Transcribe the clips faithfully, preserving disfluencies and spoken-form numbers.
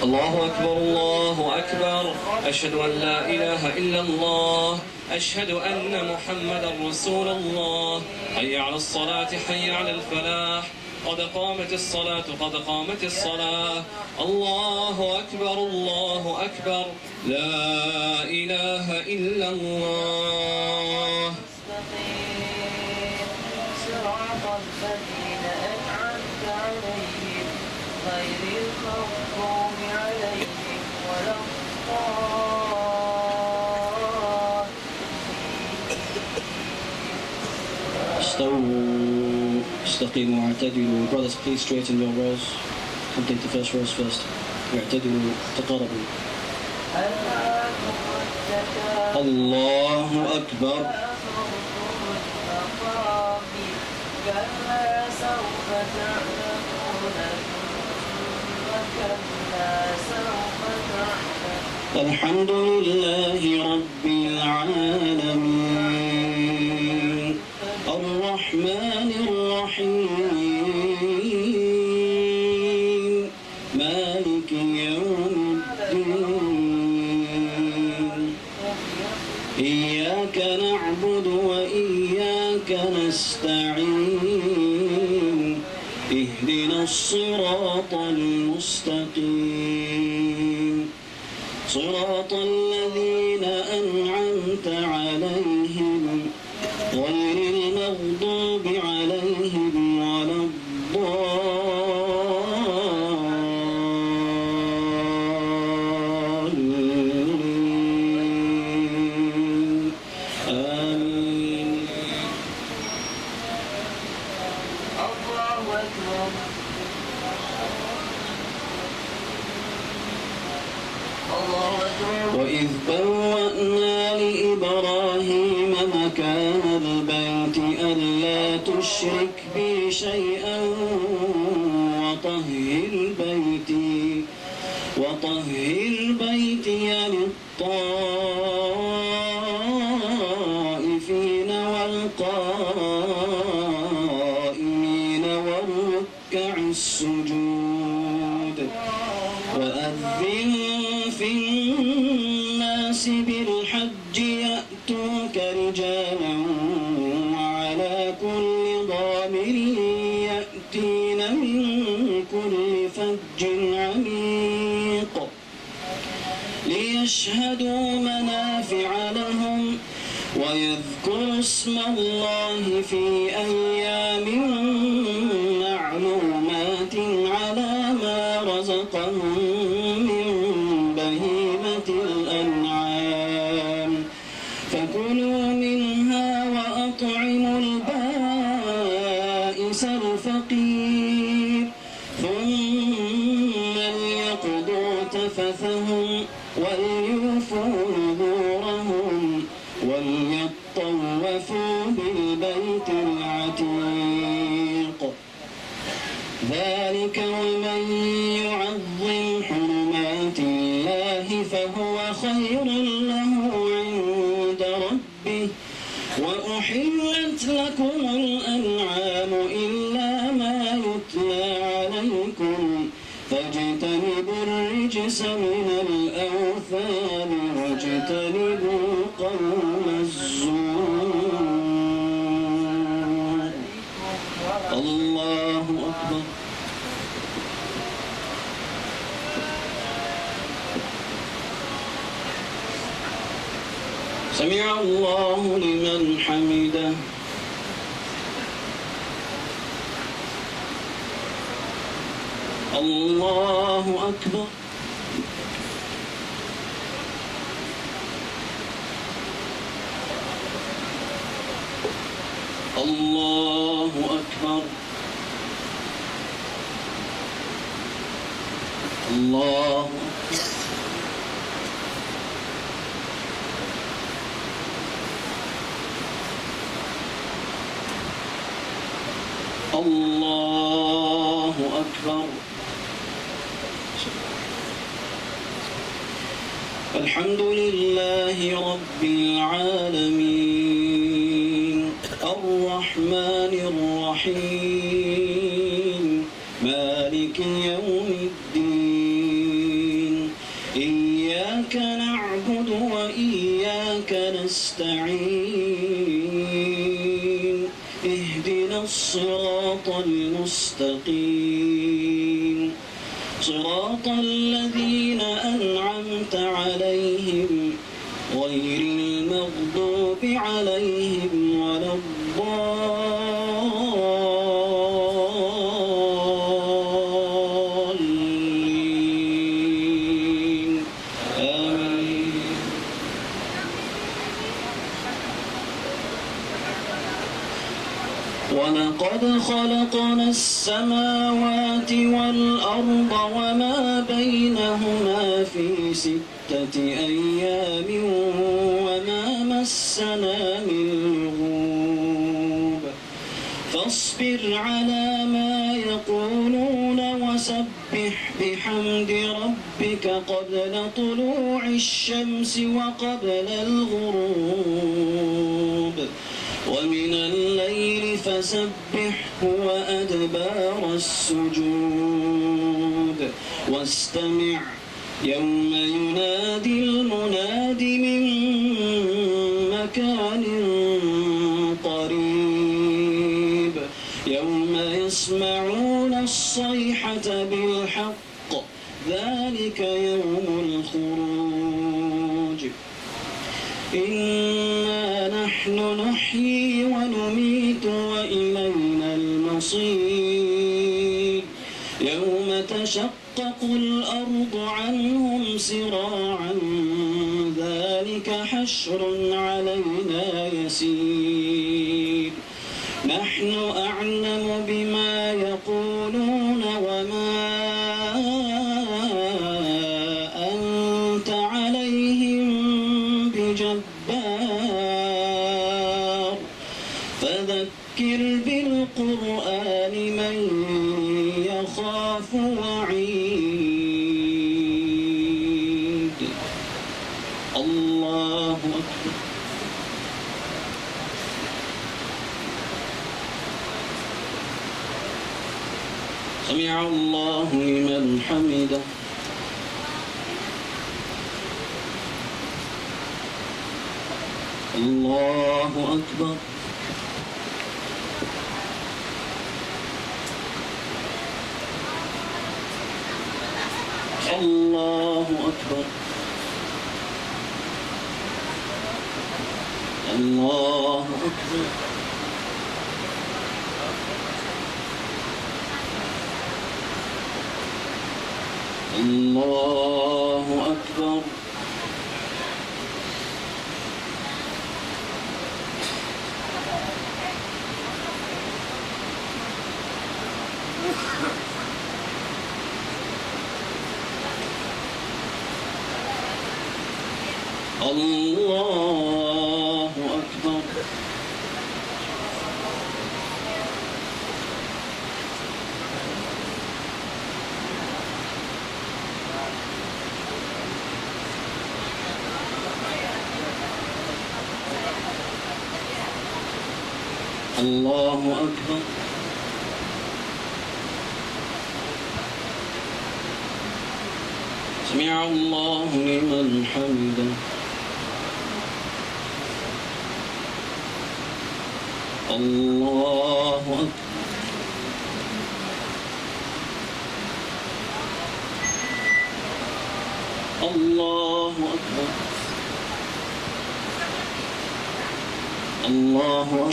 الله أكبر الله أكبر أشهد أن لا إله إلا الله أشهد أن محمدا رسول الله حي على الصلاة حي على الفلاح قد قامت الصلاة قد قامت الصلاة الله أكبر الله أكبر لا إله إلا الله صراط الذين أنعمت عليهم غير المغضوب عليهم ولا الضالين. استووا استقيموا واعتدلوا. Brothers, please straighten your rows. Complete the first rows first. واعتدلوا تقاربوا. الله أكبر. كلا سوف تعلمون ثم كلا سوف تعلمون. الحمد لله رب العالمين الرحمن الرحيم مالك يوم الدين إياك نعبد وإياك نستعين اهدنا الصراط المستقيم صراط الذين أنعمت عليهم غير المغضوب عليهم ولا الضالين آمين. الله أكبر. الله أكبر. وإذ بوأنا لإبراهيم مكان البيت ألا تشرك بي شيئا وطهر بيتي وطهر بيتي للطائفين والقائمين والركع السجود وأذن في الناس بالحج يأتوك رجالا وعلى كل ضامر يأتين من كل فج عميق ليشهدوا منافع لهم ويذكروا اسم الله في أيام معلومات على ما رزقهم من بهيمة الأنعام فكلوا منها وأطعموا البائس الفقير ثم ليقضوا تفثهم وليوفوا نذورهم وليطوفوا بالبيت العتيق ذلك ومن يعظم حرمات الله فهو خير له عند ربه وأحلت لكم الأنعام إلا ما يتلى عليكم فاجتنبوا الرجس من الأوثان واجتنبوا قول الزور. الله أكبر. سمع الله لمن حمده. الله أكبر. الله أكبر. الله الله أكبر. الحمد لله رب العالمين الرحمن الرحيم مالك يوم الدين نستعين اهدنا الصراط المستقيم صراط الذين أنعمت عليهم غير المغضوب عليهم ولا الضالين آمين. ولقد خلقنا السماوات والأرض وما بينهما في ستة أيام وما مسنا من لغوب فاصبر على ما يقولون وسبح بحمد ربك قبل طلوع الشمس وقبل الغروب ومن الليل فسبحه وأدبار السجود واستمع يوم ينادي المناد من مكان قريب يوم يسمعون الصيحة بالحق ذلك يوم الخروج إنا نحن نحيي ونميت وإلينا المصير يوم تشقق الأرض عنهم سراعا ذلك حشر علينا يسير نحن أعلم بما يقولون وما أنت عليهم بجبار فذكر بالقرآن من يخاف وعيد. الله أكبر. سمع الله لمن حمده. الله أكبر. الله أكبر. الله أكبر. الله أكبر. الله أكبر. الله أكبر. سمع الله لمن حمده. الله أكبر. الله أكبر. الله أكبر.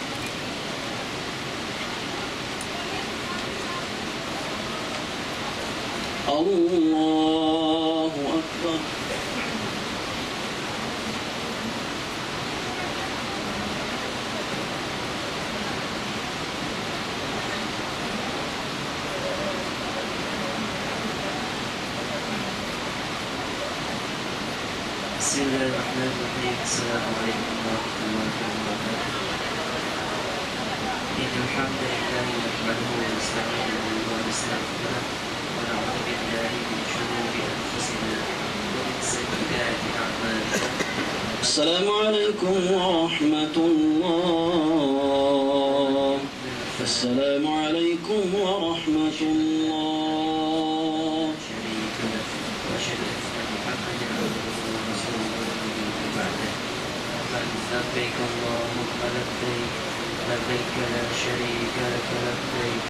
الله أكبر. بسم الله الرحمن الرحيم. السلام عليكم ورحمة الله وبركاته. إن الحمد لله نحمده ونستعينه ونستغفره ونعوذ بالله من شرور أنفسنا ومن سيئات أعمالنا. السلام عليكم ورحمة الله. السلام عليكم ورحمة الله. شريك له وأشهد أن محمدا عبده ورسوله بعده. لبيك اللهم لبيك لبيك لا شريك لك لبيك